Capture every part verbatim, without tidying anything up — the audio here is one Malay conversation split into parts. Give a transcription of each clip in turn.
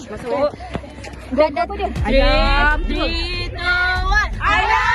Masuk. Dah dah apa dia? Ayam. three, two, one. Ayam.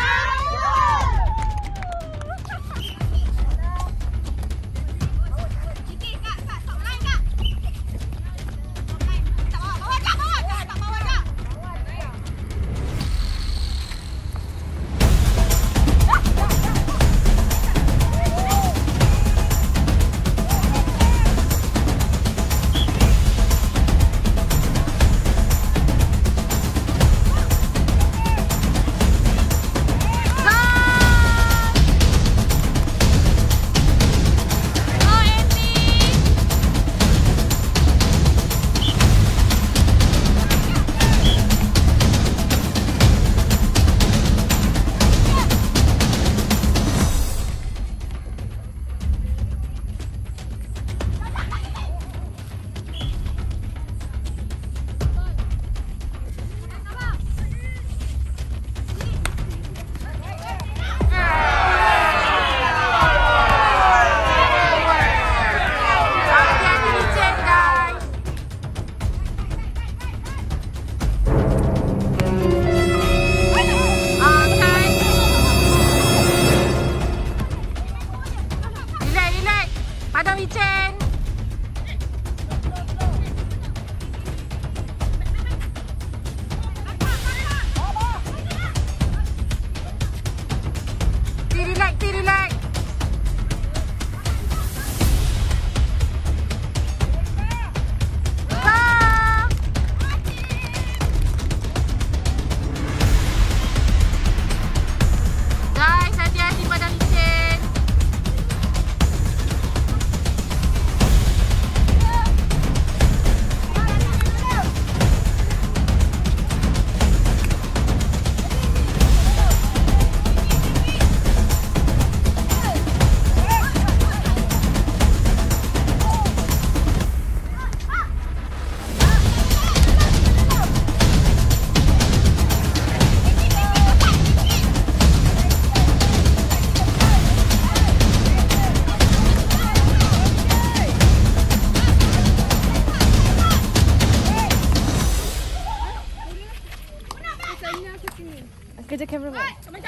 Kerja kameraman.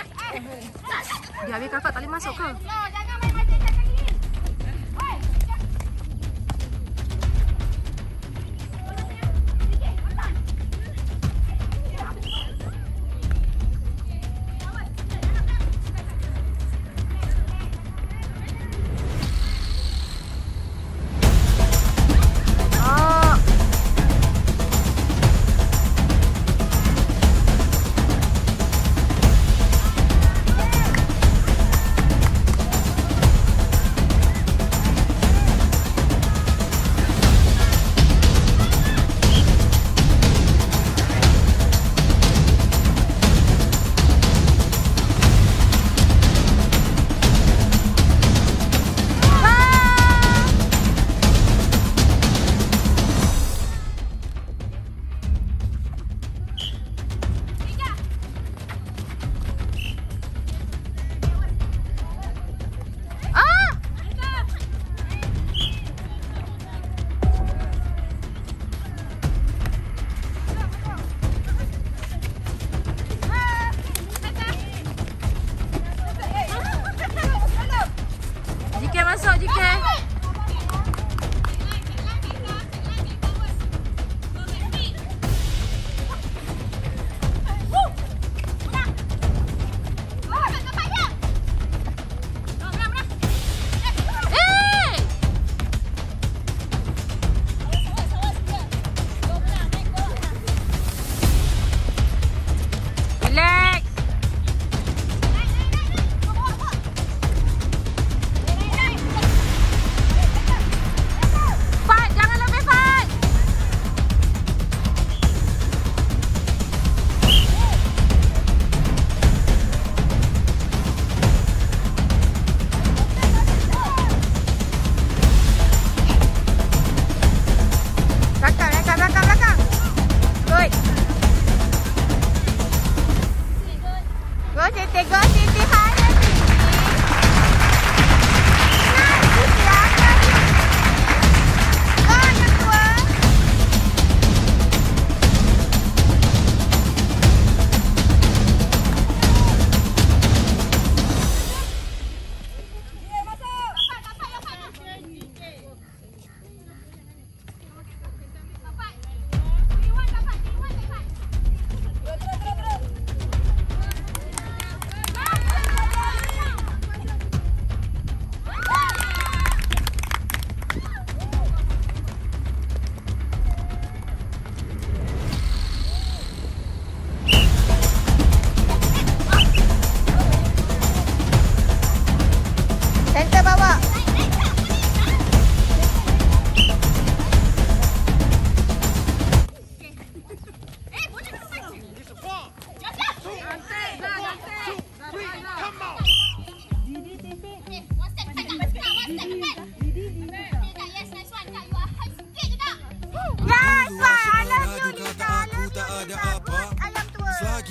Dia habis kakak tak boleh masuk ke?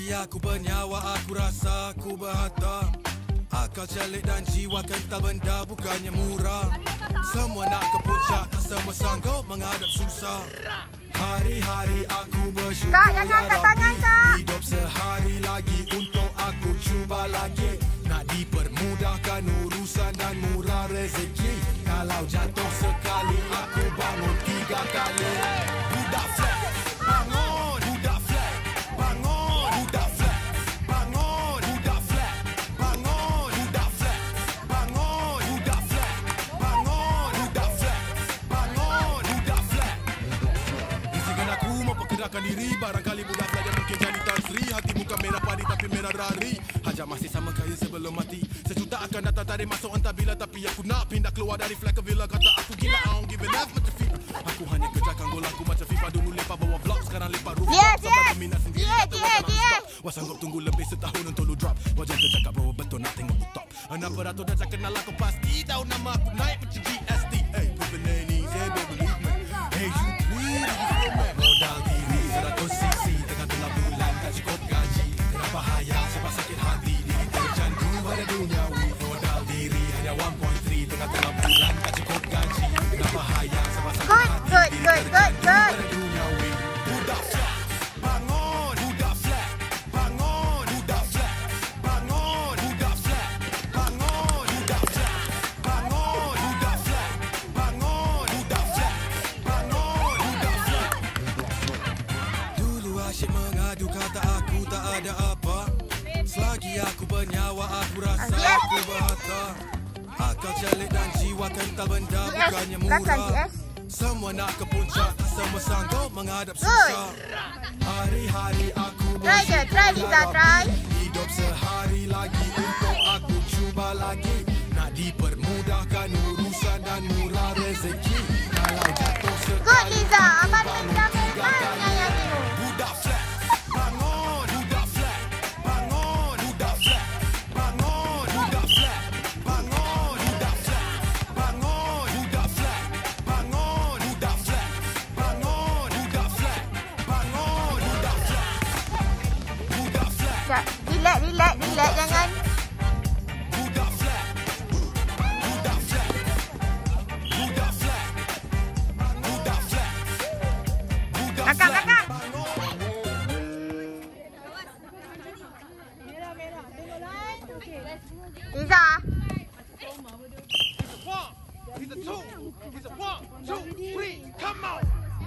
Selagi aku bernyawa, aku rasa aku berharta. Akal celik dan jiwa kental, benda bukannya murah. Semua nak ke puncak, tak semua sanggup menghadap susah. Hari-hari aku bersyukur, Kak, jangan angkat tangan, Kak. Hidup sehari lagi untuk aku cuba lagi. Nak dipermudahkan urusan dan murah rezeki. Kalau jatuh sekali, aku bangun tiga kali. Budak flat, bangun. Budak flat, bangun. Budak flat, bangun. Budak flat, bangun. Budak flat, bangun. Budak flat, bangun. Budak flat, bangun. Budak flat. Izinkan aku memperkirakan diri. Barangkali budak flat yang mungkin jadi Tan Sri. Hati bukan merah padi tapi merah rari. Hajat masih sama kaya sebelum mati. Sejuta akan datang tarik masuk entah bila. Tapi aku nak pindah keluar dari flag ke villa. Kata aku gila, I don't give a F macam FIFA. Aku hanya kejarkan gol aku macam FIFA. Dulu lepak bawa vlog, sekarang lepak rooftop. Yes, Sampai yes. berminat sendiri, Yes, kata yes, macam nak yes. stop. Wah sanggup tunggu lebih setahun untuk lu drop. Wajar tercakap bro, betul nak tengok lu top. Enam beratur dah cakap kenal aku pasti. Tahu nama aku naik macam G S T. Hey, proving any, say baby believe me. Hey, you pretty, you feel me? Modal diri seratus cc. Tengah-tengah bulan tak cukup gaji. Kenapa hayal sebab sakit hati. Diri tercandu pada duniawi. Modal diri hanya one point three. Tengah-tengah bulan tak cukup gaji. Kenapa hayal sebab sakit Good, hati. good, Diri good, good, tercandu good. pada duniawi. Budak flat, bangun. Budak flat, bangun. Budak flat, bangun. Budak flat, bangun. Budak flat, bangun. Budak flat, bangun. Budak flat, bangun. Budak flat. Dulu asyik mengadu kata aku tak ada apa. Selagi aku bernyawa, aku rasa G S. aku berharta. Akal celik dan jiwa kental, benda G S, bukannya belakang G murah. S. Semua nak ke puncak, semua sanggup menghadap Good. susah. Hari-hari aku Try je, try Liza, try. Hidup sehari lagi untuk aku cuba lagi. Nak dipermudahkan urusan dan murah rezeki. Kalau jatuh sekali, Good, Liza. Abang bangun dah tiga memang kali. menyayangi you. Budak flat, bangun. Budak flat, bangun. Budak flat, bangun. Budak flat, bangun. Budak flat, bangun. Budak flat, bangun. Budak flat, bangun. Budak flat, bangun. Budak flat, budak flat. Sekejap. Relax, relax, relax. Jangan. Budak flat, budak flat, budak flat, budak flat, budak Kakak, flat. kakak. Liza. One, he's a two, he's a one, two, three, come on.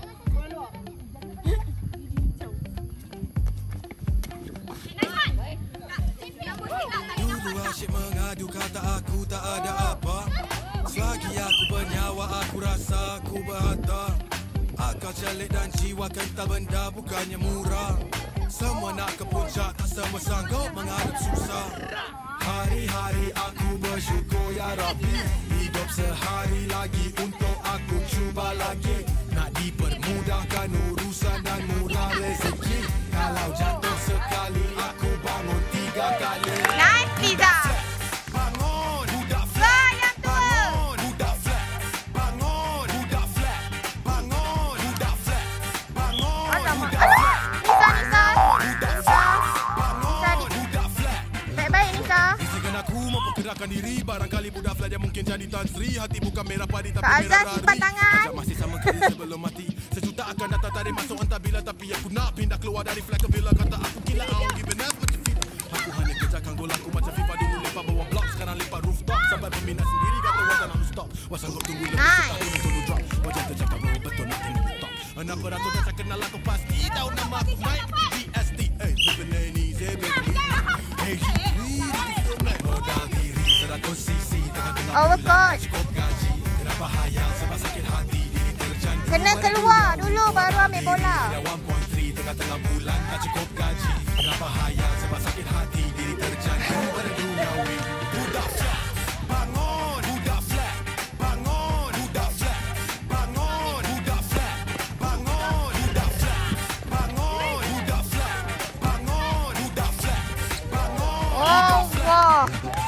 Dulu asyik mengadu kata aku tak ada apa. Selagi aku bernyawa, aku rasa aku berharta. Akal celik dan jiwa kental, benda bukannya murah. Semua nak ke puncak, tak semua sanggup menghadap susah. Hari-hari aku bersyukur ya Rabbi. Hidup sehari lagi untuk aku cuba lagi. Nak dipermudahkan urusan dan murah rezeki. Kalau jatuh sekali, aku bangun tiga kali. Nice, Liza. Bangun, budak flat. Wah, yang tua. Bangun, budak flat. Bangun, budak flat. Bangun, budak flat. Bangun, Alamak. budak flat. Liza, Liza. Budak flat. Bangun, Tadi. budak flat. Baik-baik, Liza. Izinkan aku memperkirakan diri. Barangkali budak flat yang mungkin jadi Tan Sri. Hati bukan merah padi tapi Kak merah Azhar, rari. simpan tangan. Hajat masih sama kaya sebelum mati. Sejuta akan datang tarik masuk entah bila. Tapi aku nak pindah keluar dari flag ke villa. Kata aku gila, I don't give a F macam FIFA. Aku hanya kejarkan gol aku macam FIFA. Dulu lepak bawa blok, sekarang lepak rooftop. Sampai berminat sendiri kata wajar nak lu stop. Wah sanggup tunggu lebih Nice. setahun untuk lu drop. Wajar tercakap bro, betul nak tengok lu top. Enam beratur dah cakap kenal aku pasti. Tahu nama aku naik macam G S T. Hey, living any, say baby. Hey, you pretty, you feel me? Modal diri seratus cc. Tengah-tengah Overcoat. bulan cukup gaji. Kenapa hayal sebab sakit hati. Diri tercandu Kena pada keluar duniawi. dulu baru ambil bola. Ada one point three tengah-tengah bulan tak cukup gaji. Kenapa hayal sebab sakit hati. Diri tercandu pada duniawi. Budak flat, bangun. Budak flat, bangun. Budak flat, bangun. Budak flat, bangun. Budak flat, bangun. Budak flat, bangun. Budak flat, bangun. Oh, wah.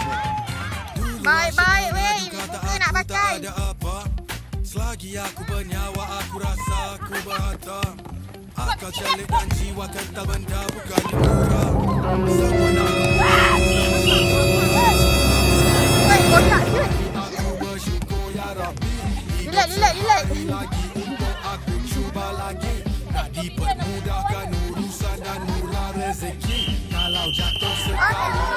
Dulu Baik-baik, asyik weh. mengadu kata Muka nak aku pakai. tak ada apa. Selagi aku bernyawa, aku rasa aku berharta. Akal akal celik dan jiwa kental benda bukannya murah. Semua nak Woi, kotak je. aku bersyukur ya Rabbi. Relax, relax, relax. Lagi untuk aku cuba lagi. Nak dipermudahkan urusan dan murah rezeki. Kalau jatuh sekali